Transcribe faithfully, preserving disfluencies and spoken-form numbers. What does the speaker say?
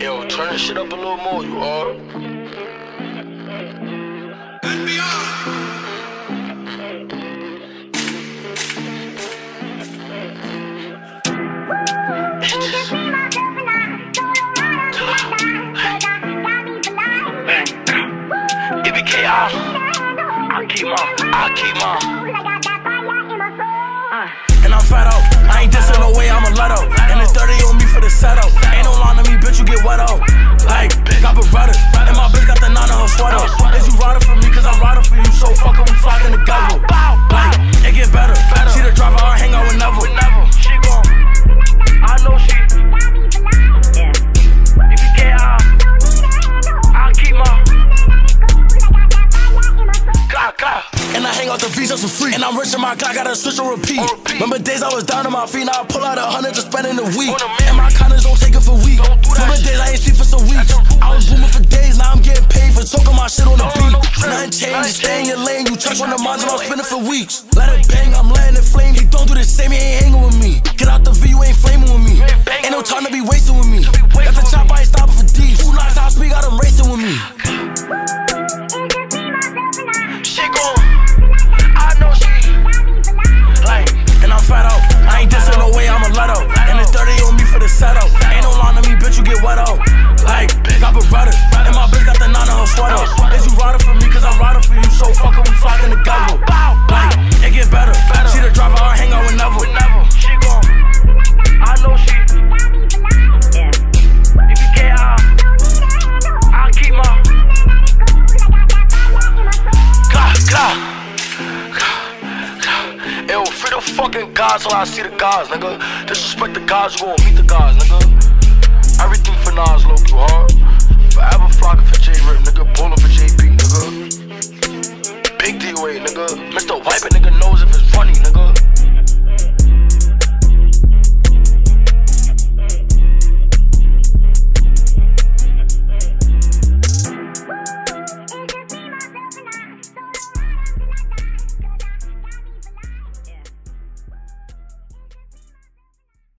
Yo, turn this shit up a little more, you are. If it chaos, I keep my, I keep my. And I'm fat out, I ain't dissing no way, I'm a let out. And it's dirty on me for the setup. Ain't no line to me, bitch, you get wet out. Like, got Beretta, and my bitch got the nine on her sweater. Is you riding for me, cause I'm riding for you, so fuck it, we flocking together. Like, it get better, she the driver, I hang out with never. She gon', I know she. If you can't, I'll keep my. God, God. And I hang out the visas for free. And I'm rich in my Glock, gotta switch or repeat. Remember days I was down on my feet, now I pull out a hundred to spend in a week. And my condoms don't take it for weeks. Remember days I ain't sleep for some weeks. I was booming for days, now I'm getting paid for talking my shit on the beat. Nothing changed, stay in your lane. You touch on the minds and I'm spinning for weeks. Let it bang, I'm letting it flame. He don't do the same, he ain't hanging with me. Get out the V, you ain't flaming with me. Ain't no time to be wasting with me. Got the chop, I ain't stopping for D's. Two knocks, I speak, got them racing with me. She gon', I know she. Like, and I'm fat out, I ain't dissing no way, I'm a let out. And it's dirty on me for the setup. Ain't no line to me, bitch, you get wet out. Like, got Beretta, and my bitch got the nine on her sweater. Is you riding for me, cause I'm riding for you, so fuck it, we flocking together. Like, it get better, she the driver, I hang out with never. She gon', I know she. If you can't, I'll keep my. God, God. Yo, free the fucking gods till I see the gods, nigga. Disrespect the gods, you gon' meet the gods, nigga. Everything for Nas, low, you hard. Forever flocking for J-Rip, nigga. Bowling for J B.